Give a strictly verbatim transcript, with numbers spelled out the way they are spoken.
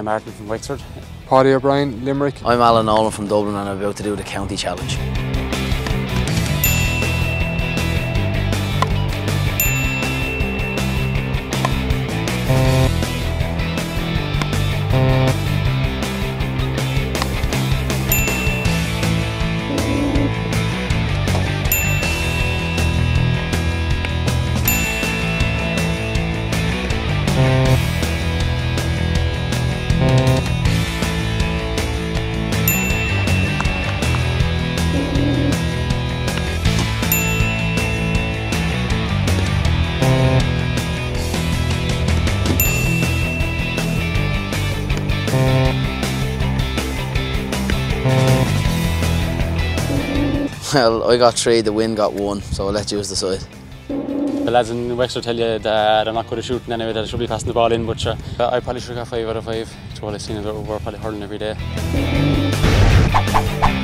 Éanna Martin from Wexford. Paudie O'Brien, Limerick. I'm Alan Nolan from Dublin and I'm about to do the county challenge. Well, I got three, the win got one, so I'll let you decide. The lads in Wexford tell you that they're not good at shooting anyway, that they should be passing the ball in, but sure, I probably should have got five out of five. That's what I've seen, we're probably hurling every day.